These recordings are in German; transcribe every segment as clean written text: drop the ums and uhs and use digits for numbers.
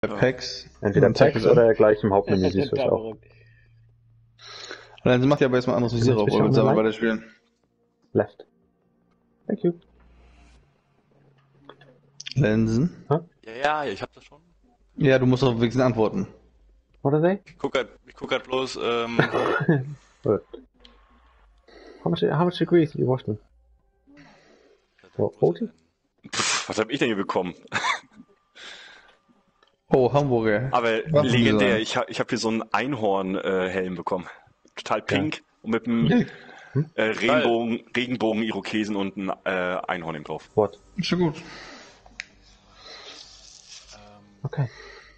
Packs. Entweder Packs oder gleich im Hauptmenü siehst du es auch. Dann macht ihr aber erstmal anderes Visier auf, wollen wir zusammen weiterspielen. Left. Thank you. Lensen? Ja, ja, ich hab das schon. Ja, du musst auf wenigstens antworten. What are they? Ich guck halt bloß, Good. How much degrees did you wash them? What, 40? Was hab ich denn hier bekommen? Oh, Hamburger. Aber legendär, ich hab hier so einen Einhorn-Helm bekommen. Total pink und mit einem Regenbogen-Irokesen und ein Einhorn eben drauf. What? Ist schon gut. Okay.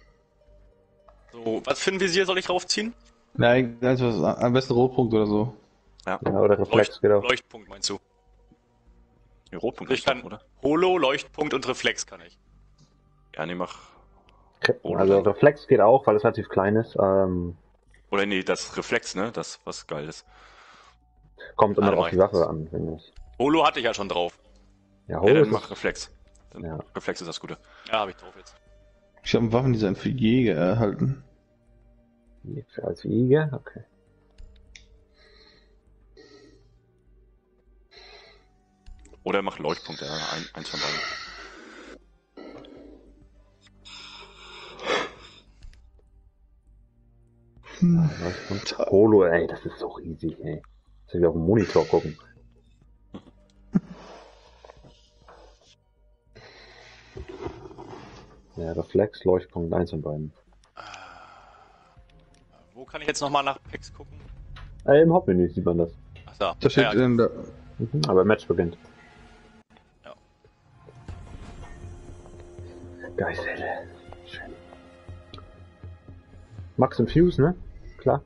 So, was für ein Visier soll ich draufziehen? Nein, am besten Rotpunkt oder so. Ja, oder Reflex geht auch. Leuchtpunkt meinst du? Nee, Rotpunkt Ich kann, doch, oder? Holo, Leuchtpunkt und Reflex kann ich. Ja, nee, mach. Also Reflex geht auch, weil es relativ klein ist. Oder nee, das Reflex, ne? Das, was geil ist. Kommt immer auf die Waffe an, finde ich. Holo hatte ich ja schon drauf. Ja, Holo dann mach Reflex. Ja. Reflex ist das Gute. Ja, hab ich drauf jetzt. Ich habe ein Waffendesign für Jäger erhalten. Als Jäger? Okay. Oder mach Leuchtpunkt, ja, eins von beiden. Holo, ey, das ist so riesig, ey. Jetzt will ich auf den Monitor gucken. Ja, Reflex, Leuchtpunkt, eins von beiden. Wo kann ich jetzt nochmal nach Packs gucken? Im Hauptmenü sieht man das. Ach da. Das steht in der... Aber Match beginnt. Ja. Geil. Schön. Max und Fuse, ne? Klar.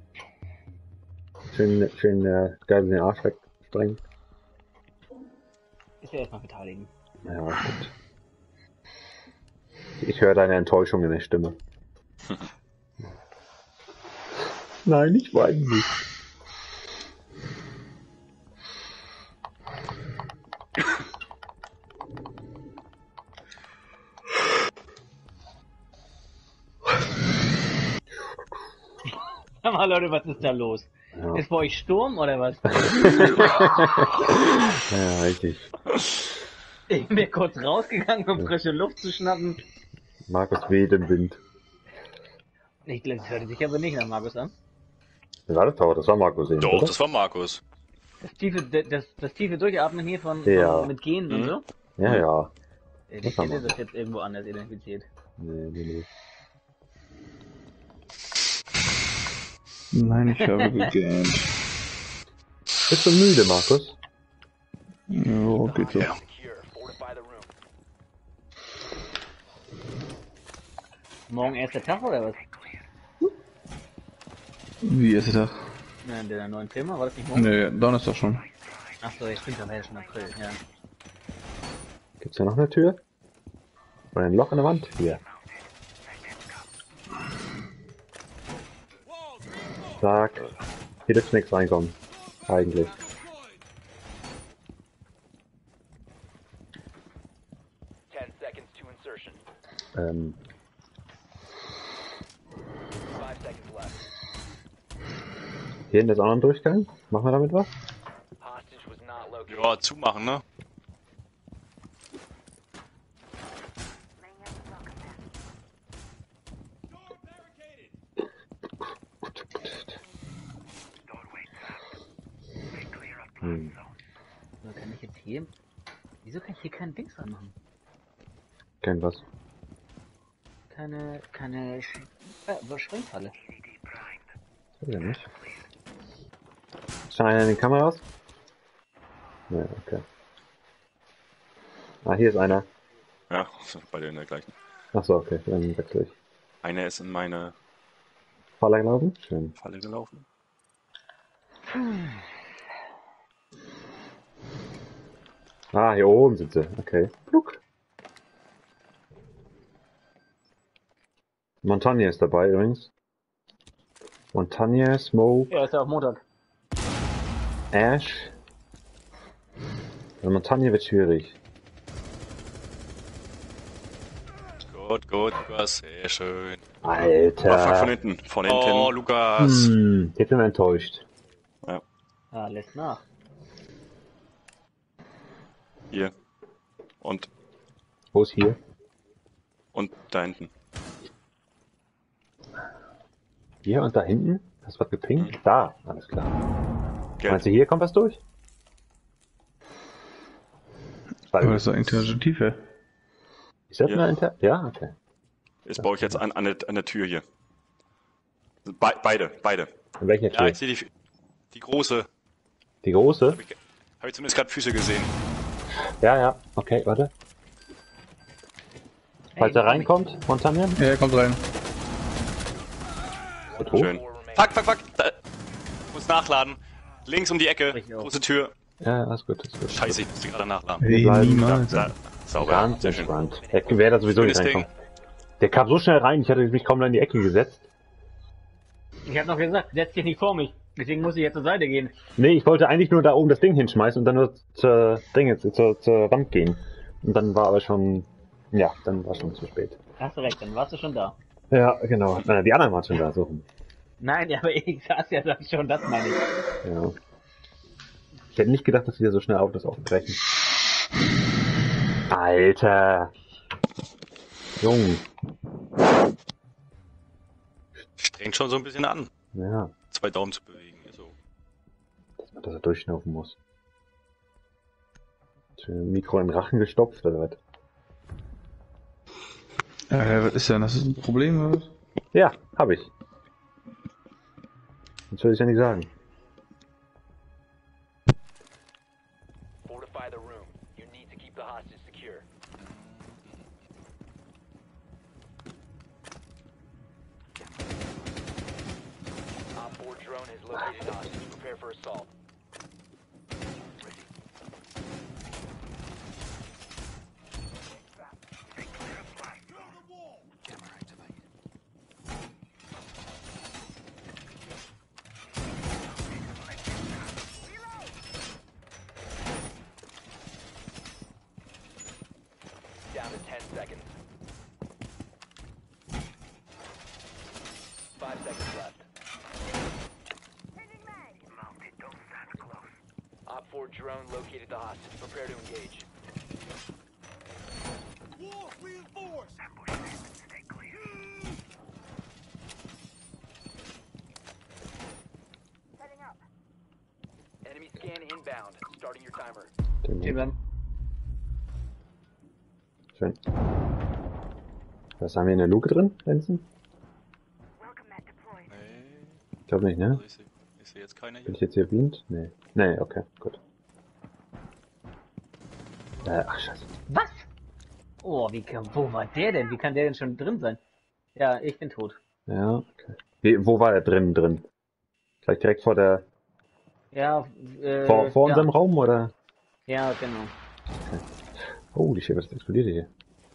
Schön geil den Arsch wegstrengen. Ich will erstmal beteiligen. Ja, gut. Ich höre deine Enttäuschung in der Stimme. Nein, ich weiß nicht. Sag mal Leute, was ist da los? Ja. Ist bei euch Sturm oder was? Ja, richtig. Ich bin kurz rausgegangen, um frische Luft zu schnappen. Markus weht im Wind. Ich glaube, das hört sich aber nicht nach Markus an. Ja, das war Markus eben. Doch, oder? das war Markus. Das tiefe Durchatmen hier von mit Gehen und so? Ja, ja. Ich hätte das jetzt irgendwo anders identifiziert. Nee. Nein, ich habe gegähnt. Bist du müde, Markus? Jo, geht so. Ja. Morgen erster Tag oder was? Wie ist der Tag? Ja, in der neuen Firma, war das nicht morgen? Nee, Donnerstag schon. Achso, ich bin ja schon April, ja. Gibt's da noch eine Tür? Oder ein Loch in der Wand? Hier. Zack. Hier dürfte nichts reinkommen. Eigentlich. Hier in der anderen Durchgang. Machen wir damit was? Ja, zumachen, ne? So, kann ich jetzt hier... Wieso kann ich hier keinen Dings anmachen? Kein was? Keine Sprengfalle. Ja, nicht. Ist schon einer in den Kameras? Ja, okay. Ah, hier ist einer. Ja, beide in der gleichen. Achso, okay, dann wechsle ich. Einer ist in meine Falle gelaufen? Schön. Falle gelaufen. Ah, hier oben sind sie. Okay. Pluck. Montagne ist dabei übrigens. Montagne, Smoke, Ja, ist ja auch Montag. Ash. Also Montagne wird schwierig. Gut, Lukas, sehr schön. Ah, fuck, von Alter. hinten. Von Oh, hinten. Lukas. Jetzt sind wir enttäuscht. Ah, lässt nach. Hier. Und Wo ist hier? da hinten. Hier und da hinten? Hast du was gepinkt? Da, alles klar. Gelb. Meinst du, hier kommt was durch? Aber das ist doch interaktiv, ey. Ist das Hier. eine Inter... Ja, okay. Jetzt baue ich jetzt an der Tür hier. Beide. In welcher Ja, Tür? ich sehe die große. Die große? Habe ich zumindest gerade Füße gesehen. Ja, okay, warte. Falls er komm reinkommt, Montanian? Ja, er kommt rein. Ist er tot? Schön. Fuck. Da. Muss nachladen. Links um die Ecke. Sprich auf. Große Tür. Ja, alles gut. Scheiße, ich musste gerade nachladen. Hey, bleiben niemals. Da, sauber. Ganz Sehr schön. entspannt. Er wäre da sowieso nicht Schönes Ding. reinkommen. Der kam so schnell rein, ich hatte mich kaum noch in die Ecke gesetzt. Ich hab noch gesagt, setz dich nicht vor mich. Deswegen muss ich jetzt zur Seite gehen. Nee, ich wollte eigentlich nur da oben das Ding hinschmeißen und dann nur zur Wand gehen. Und dann war aber schon... Ja, dann war schon zu spät. Hast du recht, dann warst du schon da. Ja, genau. Die anderen waren schon da, so rum. Nein, ja, aber ich saß ja da schon, das meine ich. Ja. Ich hätte nicht gedacht, dass die da so schnell das aufbrechen. Alter! Jung. Strengt schon so ein bisschen an. Ja, 2 Daumen zu bewegen. So. dass er durchschnaufen muss. Schön Mikro in den Rachen gestopft, oder was? Was ist denn? Das ist ein Problem, oder was? Ja, hab ich. Das will ich ja nicht sagen. Fortify the room. You need to keep the hostage secure. Op 4 drone has located hostage. Prepare for assault. Down to 10 seconds. 5 seconds left. Op 4 drone located the hostage. Prepare to engage. Enemy scan inbound. Starting your timer. Stehen bleiben. Schön. Was haben wir in der Luke drin, Benson? Nee, Ich glaube nicht, ne? also ich sehe jetzt keine Bin hier. ich jetzt hier blind? Nee. Nee, okay, gut. Ach, scheiße. Was? Oh, wo war der denn? Wie kann der denn schon drin sein? Ja, ich bin tot. Ja, okay. Wo war er drin? Vielleicht direkt vor der... Ja, vor unserem Raum, oder? Ja, genau. Holy shit, was explodiert hier?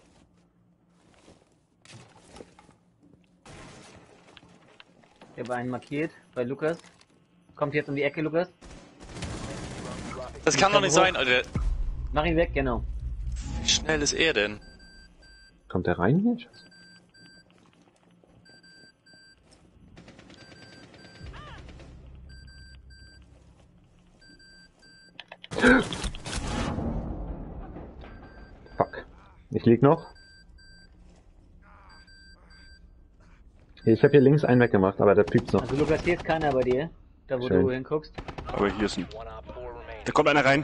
Ich habe einen markiert bei Lukas. Kommt jetzt um die Ecke, Lukas. Das kann doch nicht sein, Alter. Mach ihn weg, genau. Wie schnell ist er denn? Kommt der rein hier? Scheiße. Fuck. Ich lieg noch. Ich habe hier links einen weggemacht, aber der piept's noch. Also Lukas, hier ist keiner bei dir. Da wo Schön. du hinguckst. Aber hier ist ein... One Op 4 remaining. Da kommt einer rein.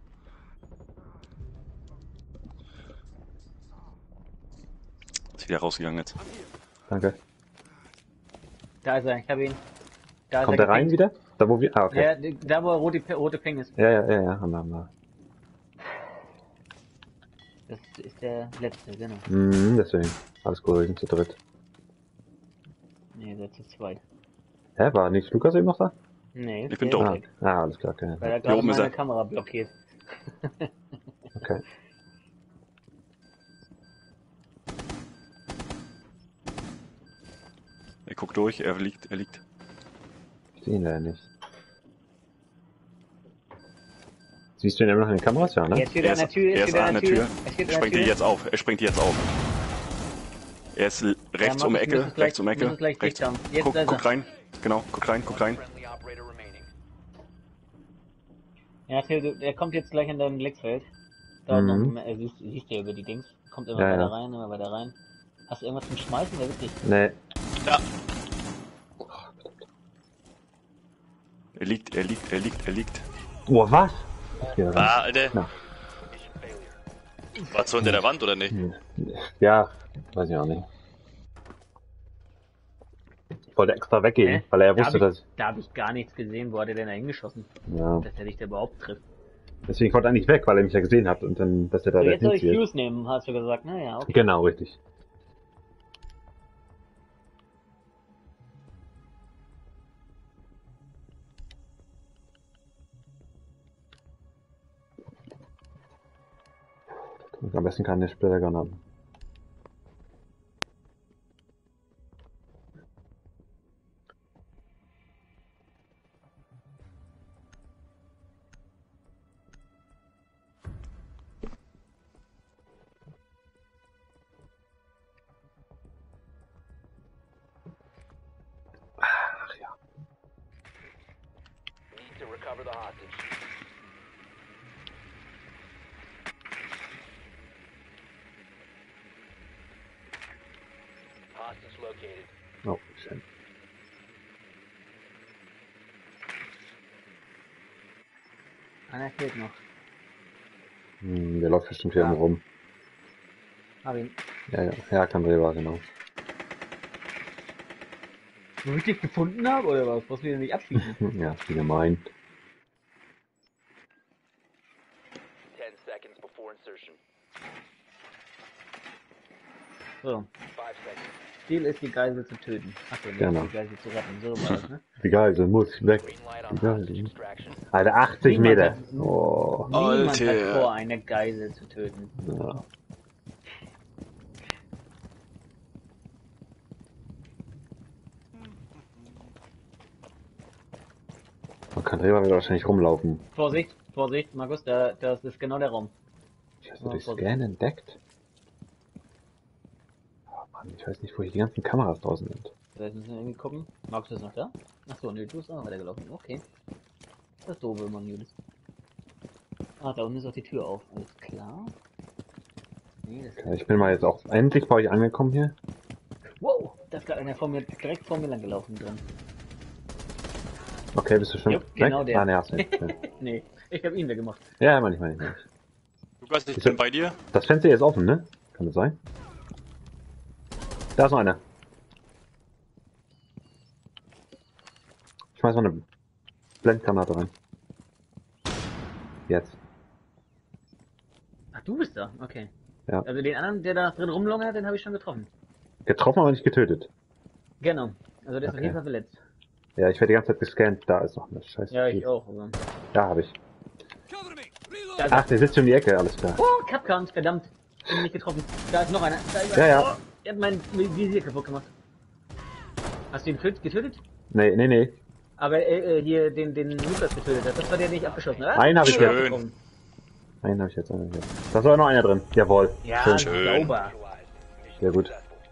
Ist wieder rausgegangen jetzt. Danke. Da ist er, ich habe ihn. Da ist Kommt er der rein gepinkt. wieder? Da wo wir... Ah, okay. Ja, da wo er rote Ping ist. Ja, haben wir. Das ist der letzte, genau. Deswegen. Alles gut, wir sind zu dritt. Nee, der ist zu zweit. Hä, war nicht Lukas eben noch da? Nee, Ich bin der ist tot. weg, Alles klar, okay. weil er Hier gerade oben ist meine er. Kamera blockiert. Okay. Er guckt durch, er liegt. Ich sehe ihn leider nicht. Siehst du ihn immer noch in den Kameras? Ja, ne? Jetzt steht er an der Tür, Er jetzt ist steht er an an der Tür. Er steht Er an springt der dir Tür. jetzt auf. Er springt dir jetzt auf. Er ist rechts Ja, um die Markus, Ecke, rechts um die Ecke. müsstest gleich Rechts. dicht haben. Jetzt Guck, ist er. guck rein. Genau, guck rein. Friendly operator remaining. Ja, Till, der kommt jetzt gleich in dein Blickfeld. Da Mhm. siehst du ja über die Dings. Kommt immer Ja, weiter ja. rein, immer weiter rein. Hast du irgendwas zum Schmeißen? Wäre witzig. Nee. Ja, Er liegt. Oh, was? Ja, Alter. Ja. War so hinter der Wand oder nicht? ja, weiß ich auch nicht. Ich wollte extra weggehen, weil er ja wusste, dass... Da habe ich gar nichts gesehen. Wo hat er denn da hingeschossen? Ja, Dass er dich da überhaupt trifft. deswegen wollte er eigentlich weg, weil er mich ja gesehen hat und dann, dass er da So, jetzt soll ich hinzieht. Fuse nehmen, hast du gesagt. Naja, okay. Genau, richtig. Und am besten keine Splittergun haben. Need to recover the hostage. Hostage located. Oh, schön. Einer fehlt noch. Der läuft bestimmt hier irgendwo rum. Hab ihn. Ja, Candreva, genau. Wo ich dich gefunden habe, oder was? Brauchst du wieder nicht abschießen? Ja, wie gemein. 10 seconds before insertion. So. 5 seconds. Ziel ist, die Geisel zu töten. Achso, nicht Genau. die Geisel zu retten. So war das, ne? Die Geisel muss weg. Green light on Die Geisel. hostage extraction. Alter, 80 Niemand Meter. hat- Oh. Niemand Alter. hat vor, eine Geisel zu töten. Ja. Candreva wird wahrscheinlich rumlaufen. Vorsicht, Vorsicht, Markus, das ist genau der Raum. Scheiße, durch Scan entdeckt? Oh Mann, ich weiß nicht, wo hier die ganzen Kameras draußen sind. Vielleicht müssen wir irgendwie gucken. Markus ist noch da? Achso, nee, du bist auch noch weitergelaufen. Okay. Das ist doof, wenn man Judas. Ah, da unten ist auch die Tür auf. Alles klar. Nee, das Okay, ich bin mal jetzt auch endlich bei euch angekommen hier. Wow, da ist gerade einer vor mir, direkt vor mir lang gelaufen drin. Okay, bist du schon Jo, weg? genau der. Ah, ne, hast du nicht. Okay. Nee, ich habe ihn weggemacht. Ja, manchmal. Lukas, ich bin bei dir. Das Fenster hier ist offen, ne? Kann das sein? Da ist noch einer. Ich schmeiß mal eine Blendgranate rein. Jetzt. Ach, du bist da, okay. Ja. Also den anderen, der da drin rumlungert, den habe ich schon getroffen. Getroffen, aber nicht getötet. Genau. Also der ist auf Okay. jeden Fall verletzt. Ja, ich werde die ganze Zeit gescannt. Da ist noch eine Scheiße. Ja, ich auch. Aber... Da habe ich. Da ist Ach, der sitzt um die Ecke, alles klar. Oh, Capcom, verdammt. Bin nicht getroffen. Da ist noch einer. Da ist Ja, einer. ja. Oh, er hat mein Visier kaputt gemacht. Hast du ihn getötet? Nee. Aber hier den Lukas getötet hat. Das war der, den ich abgeschossen habe. Einen habe ich Schön. jetzt. Getroffen. Einen habe ich jetzt. Einen hab ich jetzt. Da ist aber noch einer drin. Jawohl. Ja, Schön. Schön. sauber. Sehr gut.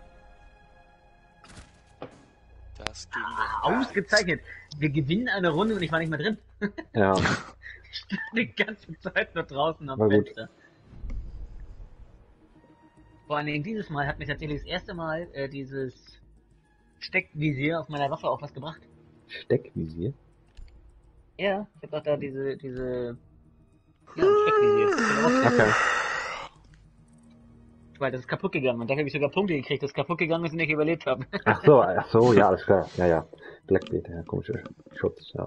Das ging Ausgezeichnet. Wir gewinnen eine Runde und ich war nicht mehr drin. Ja. Die ganze Zeit nur draußen am War gut. Fenster. Vor allen Dingen dieses Mal hat mir tatsächlich das erste Mal dieses Steckvisier auf meiner Waffe auch was gebracht. Steckvisier? Ja, ich hab doch da diese ja, Steckvisier. Okay. Weil das ist kaputt gegangen und da habe ich sogar Punkte gekriegt, das kaputt gegangen ist und ich überlebt habe. Ach so, ja, alles klar. Ja. Blackbeard, ja, komischer Schutz, ja.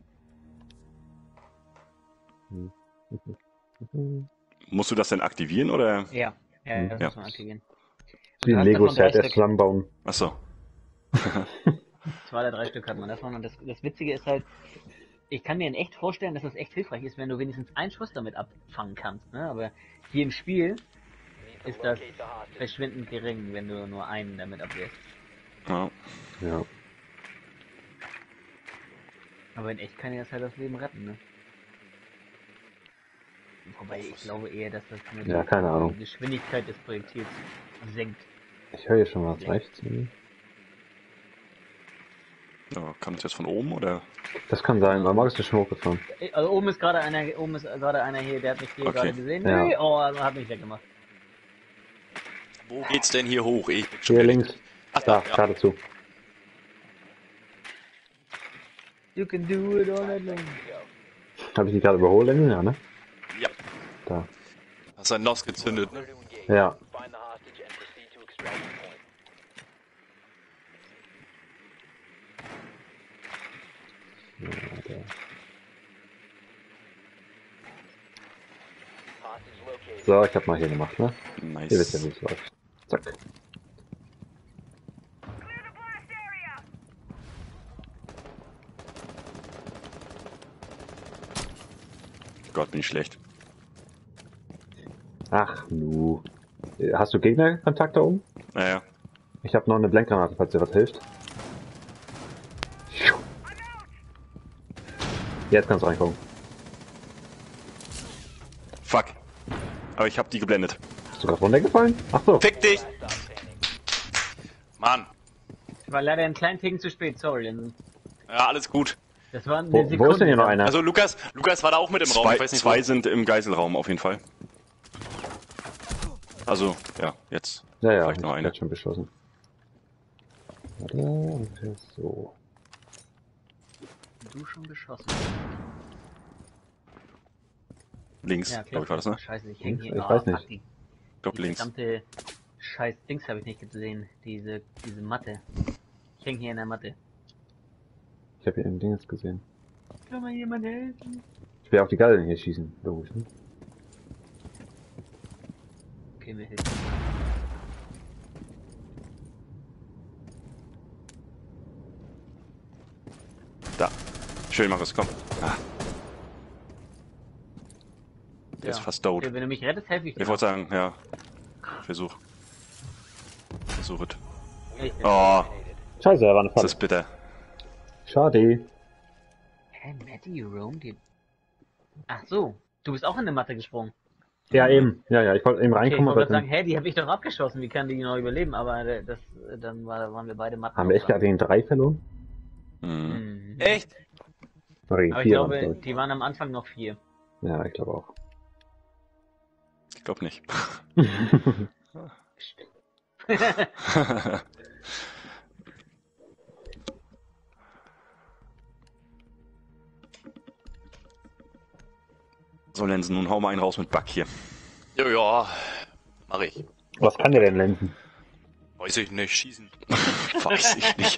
Musst du das denn aktivieren oder? Ja, das Ja. muss man aktivieren. Wie ein hast davon Lego-Set, 3 erst zusammenbauen. Achso. 2 oder 3 Stück hat man davon und das Witzige ist halt, ich kann mir in echt vorstellen, dass das echt hilfreich ist, wenn du wenigstens einen Schuss damit abfangen kannst, ne? Aber hier im Spiel ist das verschwindend gering, wenn du nur einen damit abwehrst. Ja. Ja. Aber in echt kann dir das halt das Leben retten, ne? Wobei ich glaube eher, dass das nur Ja, keine Ahnung. die Geschwindigkeit des Projektils senkt. Ich höre hier schon was rechts. Ja, kam das jetzt von oben oder? Das kann sein, aber Markus ist schon hochgefahren. Also oben ist gerade einer hier, der hat mich hier Okay. gerade gesehen. Ja. Nee, oh, hat mich weggemacht. Wo geht's denn hier hoch? Ich bin Hier links. Ach, Da, ja. gerade zu. You can do it all night long. Habe ich die gerade überholt? Ja, ne? Ja. Da. Hast du ein Nos gezündet, ne? To engage. Ja. Find the hostage and proceed to extraction point. Hostage located. So, ich hab mal hier gemacht, ne? Ihr wisst ja, wie Nice. es läuft. Zack. Gott, bin ich schlecht. Ach, nu. Hast du Gegnerkontakt da oben? Naja. Ich habe noch eine Blendgranate, falls dir was hilft. Jetzt kannst du reinkommen. Fuck. Aber ich hab die geblendet. Bist du gerade runtergefallen? Ach so. Fick dich! Mann. Ich war leider einen kleinen Ticken zu spät, sorry. Denn Ja, alles gut. das war eine Wo ist denn hier noch einer? Also Lukas war da auch mit im Raum. Zwei, Ich weiß nicht, zwei sind im Geiselraum auf jeden Fall. Also, ja, jetzt. Ja, vielleicht noch ich einer. hab schon beschlossen. Warte, und jetzt so. Du schon geschossen. Links, Ja, glaube ich, war das, ne? Scheiße, ich häng hier. Ich weiß nicht. Fuck, die Ich glaube links. verdammte scheiß Dings habe ich nicht gesehen. Diese Matte. Ich häng hier in der Matte. Ich habe hier ein Ding jetzt gesehen. Kann mal jemand helfen? Ich will auf die Gallen hier schießen, logisch, ne? Okay, mir hilft. Da. Schön, Markus, komm. Ah, der ist Ja. fast tot. Okay, wenn du mich rettest, helfe ich dir. Ich wollte sagen, ja. Versuch. Versuchet. Echt? Oh, Scheiße, er war eine das Falle. ist bitter. Schade. Hä, Matty, you roam die... Ach so, du bist auch in der Matte gesprungen. Ja, eben. Ja, ich wollte eben Okay, ich reinkommen, wollte aber gerade sagen, dann hä, die habe ich doch abgeschossen, wie kann die noch überleben? Aber dann waren wir beide Matten. haben wir echt gerade gegen 3 verloren? Mhm. Echt? Oder gegen Aber ich 4 glaube, die waren am Anfang noch 4. Ja, ich glaube auch. Ich glaube nicht. So, Lensen, nun hau mal einen raus mit Bug hier. Ja, ja. Mach ich. Was kann der denn lenzen? Weiß ich nicht. Schießen. Weiß ich nicht.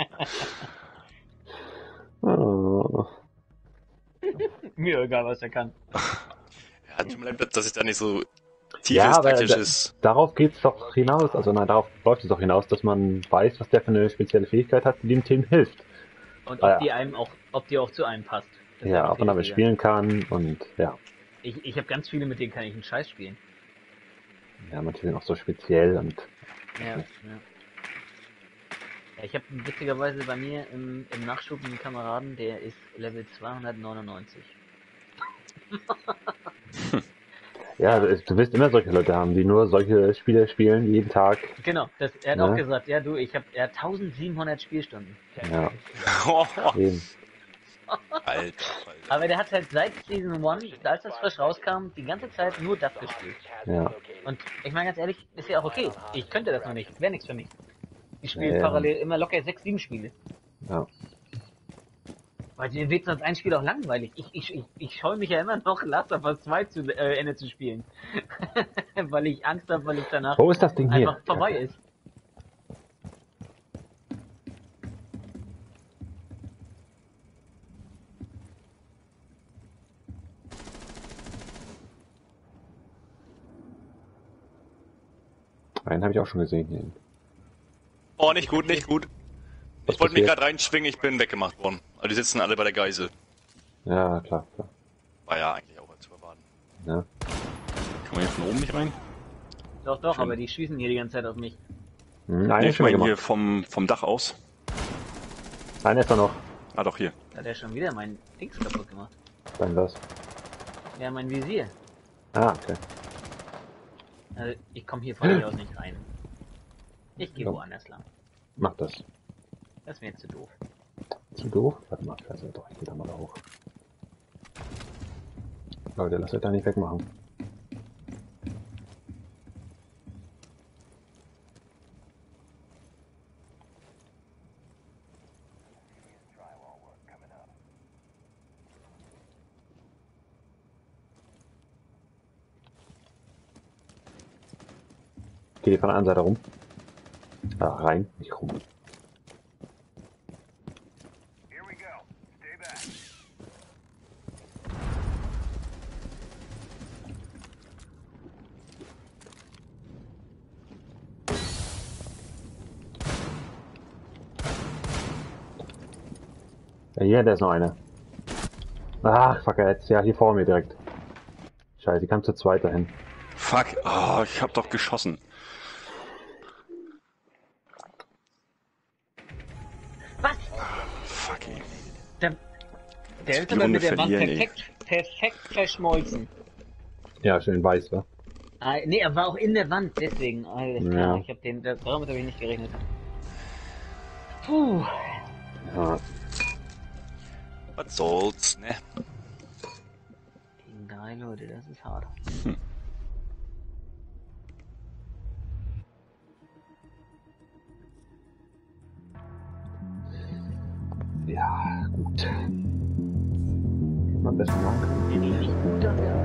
Oh. Mir egal, was er kann. Ja, tut mir leid, dass ich da nicht so tiefes, Ja, aber taktisches... darauf geht's doch hinaus, also nein, darauf läuft es doch hinaus, dass man weiß, was der für eine spezielle Fähigkeit hat, die dem Team hilft. Und Ah, ob die einem auch, ob die auch zu einem passt. Das ist Ja, noch ob man damit wichtiger. spielen kann und ja. Ich habe ganz viele, mit denen kann ich einen Scheiß spielen. Ja, manche sind auch so speziell und Ja, ja. Ja, ich habe witzigerweise bei mir im Nachschub einen Kameraden, der ist Level 299. ja, du wirst immer solche Leute haben, die nur solche Spiele spielen, jeden Tag. Genau, er hat Ne? auch gesagt, ja du, er hat 1700 Spielstunden. Ja, Oh, eben. Alter. Aber der hat halt seit Season 1, als das frisch rauskam, die ganze Zeit nur das gespielt. Ja. Und ich meine ganz ehrlich, ist ja auch okay. Ich könnte das noch nicht, wäre nichts für mich. Ich spiele Ja. parallel immer locker 6, 7 Spiele. Ja. Weil mir wird sonst ein Spiel auch langweilig. Ich scheue mich ja immer noch, Last of Us 2 zu Ende zu spielen. Weil ich Angst habe, weil es danach Wo ist das Ding hier? einfach vorbei ist. Einen habe ich auch schon gesehen hier. Oh, nicht gut, nicht gut. Was Ich wollte mich passiert? gerade reinschwingen, ich bin weggemacht worden. Also die sitzen alle bei der Geisel. Ja, klar. War ja eigentlich auch zu erwarten. Ja. Kann man hier von oben nicht rein? Doch, doch, Schön. aber die schießen hier die ganze Zeit auf mich. Einer Nee, ist ich schon mal meine hier gemacht. vom Dach aus. Einer ist da noch. Ah, doch, hier. Da hat er schon wieder mein Dings kaputt gemacht. Dann was. Ja, mein Visier. Ah, okay. Also, ich komme hier von hier aus nicht rein. Ich gehe Ja. woanders lang. Mach das. Das ist mir jetzt zu doof. Zu doof? Warte mal, also doch, ich geh da mal da hoch. Leute, lasst euch da nicht wegmachen. Geh die von der anderen Seite rum. Rein, nicht rum. Ja, hier, da ist noch einer. Ach, fuck, jetzt ja hier vor mir direkt. Scheiße, die kam zu zweit dahin. Fuck, oh, ich hab doch geschossen. Was? Fuck, ey. Der ist Die aber Runde mit der Wand verlieren, perfekt verschmolzen. Ja, schön weiß, wa? Ah, nee, er war auch in der Wand, deswegen. Alles klar, Ja. ich hab den, damit habe ich nicht gerechnet. Puh. Ja. Was soll's, ne? Gegen 3 Leute, das ist hart. Ja, gut. Mal besser machen. Bin ich nicht gut dafür?